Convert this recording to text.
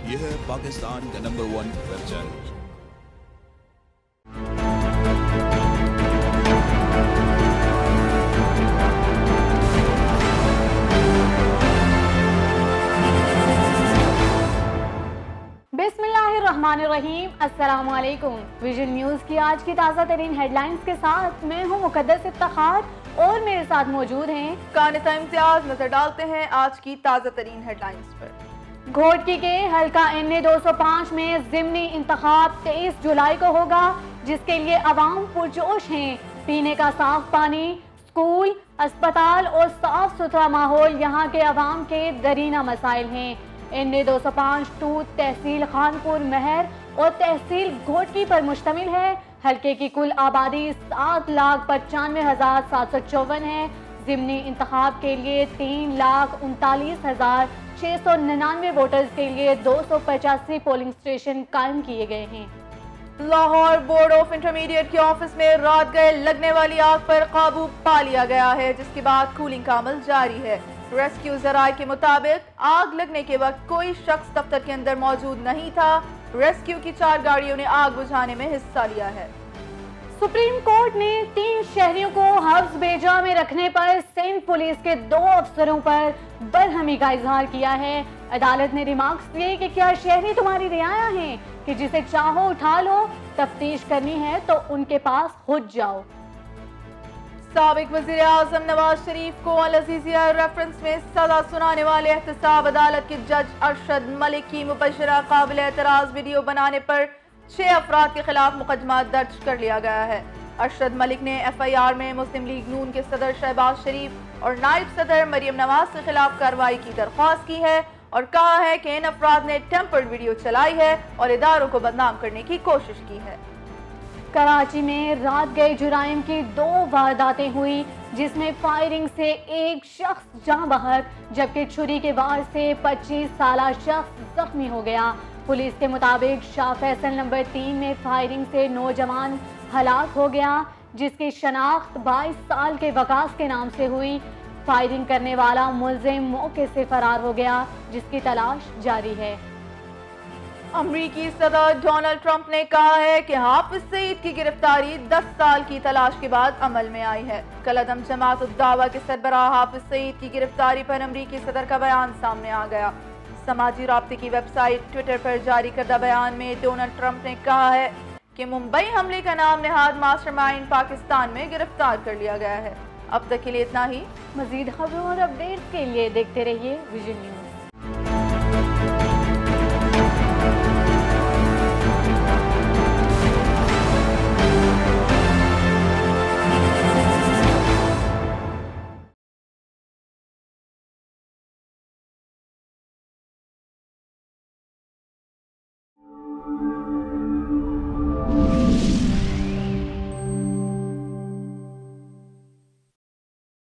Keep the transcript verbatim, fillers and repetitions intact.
ये है पाकिस्तान का नंबर वन वेब चैनल। बिस्मिल्लाहिर्रहमानिर्रहीम, अस्सलामु अलैकुम। विजन न्यूज की आज की ताज़ा तरीन हेडलाइंस के साथ मैं हूँ मुकद्दस इफ्तिखार और मेरे साथ मौजूद हैं कानिता इम्तियाज। नजर डालते हैं आज की ताज़ा तरीन हेडलाइंस पर। घोटकी के हल्का एन ए दो सौ पाँच में ज़िमनी इंतखाब तेईस जुलाई को होगा, जिसके लिए अवाम पुरजोश हैं। पीने का साफ पानी, स्कूल, अस्पताल और साफ सुथरा माहौल यहाँ के अवाम के दरीना मसाइल हैं। एन ए दो सौ पाँच टू तहसील खानपुर महर और तहसील घोटकी पर मुश्तमिल है। हल्के की कुल आबादी सात लाख पचानवे हजार सात सौ चौवन है। ज़िमनी इंतखाब के लिए तीन लाख उनतालीस हजार छः सौ निन्यानवे वोटर्स के लिए दो सौ पचासी पोलिंग स्टेशन कायम किए गए हैं। लाहौर बोर्ड ऑफ इंटरमीडिएट के ऑफिस में रात गए लगने वाली आग पर काबू पा लिया गया है, जिसके बाद कूलिंग का अमल जारी है। रेस्क्यू जराये के मुताबिक आग लगने के वक्त कोई शख्स दफ्तर के अंदर मौजूद नहीं था। रेस्क्यू की चार गाड़ियों ने आग बुझाने में हिस्सा लिया है। सुप्रीम कोर्ट ने तीन शहरियों को हफ्स बेजा में रखने पर सिंध पुलिस के दो अफसरों पर बरहमी का इजहार किया है। अदालत ने रिमार्क्स दिए कि क्या शहरी तुम्हारी रियाया हैं कि जिसे चाहो उठा लो, तफ्तीश करनी है तो उनके पास खुद जाओ। साबिक वज़ीर आज़म नवाज शरीफ को अल अज़ीज़िया रेफरेंस में सजा सुनाने वाले एहतसाब अदालत के जज अरशद मलिक की मुबशरा काबिल एतराज़ वीडियो बनाने पर छह अफराद के खिलाफ मुकदमा दर्ज कर लिया गया है। अरशद मलिक ने एफ आई आर में मुस्लिम लीग नून के सदर शहबाज शरीफ और नायब सदर मरियम नवाज के खिलाफ कार्रवाई की दरख्वास्त की है और कहा है कि इन अफराद ने टेम्पर्ड वीडियो चलाई है और इदारों को बदनाम करने की कोशिश की है। कराची में रात गए जुराइम की दो वारदातें हुई, जिसमें फायरिंग से एक शख्स जाँ बहक जबकि छुरी के वार से पच्चीस साल शख्स जख्मी हो गया। पुलिस के मुताबिक शाह फैसल नंबर तीन में फायरिंग से नौजवान हलाक हो गया, जिसकी शनाख्त बाईस साल के वकास के नाम से हुई। फायरिंग करने वाला मुलजिम मौके से फरार हो गया, जिसकी तलाश जारी है। अमरीकी सदर डोनाल्ड ट्रंप ने कहा है कि हाफिज सईद की गिरफ्तारी दस साल की तलाश के बाद अमल में आई है। कलअदम जमात उद दावा के सरबराह हाफिज सईद की गिरफ्तारी पर अमरीकी सदर का बयान सामने आ गया। समाजी राब्ते की वेबसाइट ट्विटर पर जारी करदा बयान में डोनाल्ड ट्रंप ने कहा है कि मुंबई हमले का नाम नेहाद मास्टरमाइंड पाकिस्तान में गिरफ्तार कर लिया गया है। अब तक के लिए इतना ही। मजीद खबरों और अपडेट्स के लिए देखते रहिए विजन न्यूज।